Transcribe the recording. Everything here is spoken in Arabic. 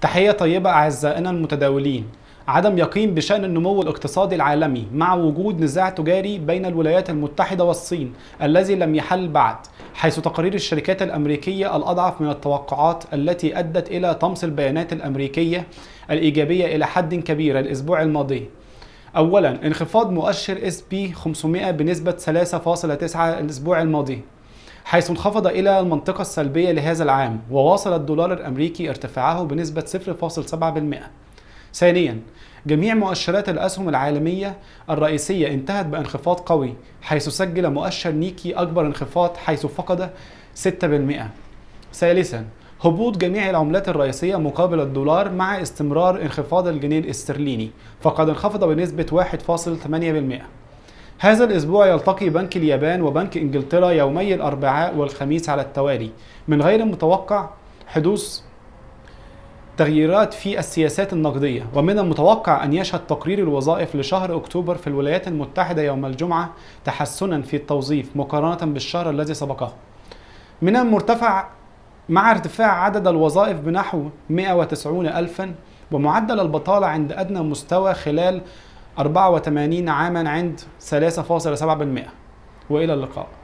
تحية طيبة أعزائنا المتداولين. عدم يقين بشأن النمو الاقتصادي العالمي مع وجود نزاع تجاري بين الولايات المتحدة والصين الذي لم يحل بعد، حيث تقارير الشركات الأمريكية الأضعف من التوقعات التي أدت إلى طمس البيانات الأمريكية الإيجابية إلى حد كبير الأسبوع الماضي. أولا، انخفاض مؤشر S&P 500 بنسبة 3.9 الأسبوع الماضي، حيث انخفض إلى المنطقة السلبية لهذا العام، وواصل الدولار الأمريكي ارتفاعه بنسبة 0.7%. ثانياً، جميع مؤشرات الأسهم العالمية الرئيسية انتهت بانخفاض قوي، حيث سجل مؤشر نيكي أكبر انخفاض حيث فقد 6%. ثالثاً، هبوط جميع العملات الرئيسية مقابل الدولار مع استمرار انخفاض الجنيه الاسترليني، فقد انخفض بنسبة 1.8%. هذا الأسبوع يلتقي بنك اليابان وبنك إنجلترا يومي الأربعاء والخميس على التوالي، من غير المتوقع حدوث تغييرات في السياسات النقدية، ومن المتوقع أن يشهد تقرير الوظائف لشهر أكتوبر في الولايات المتحدة يوم الجمعة تحسنا في التوظيف مقارنة بالشهر الذي سبقه. من المرتفع مع ارتفاع عدد الوظائف بنحو 190 ألفا، ومعدل البطالة عند أدنى مستوى خلال 84 عاما عند 3.7%. وإلى اللقاء.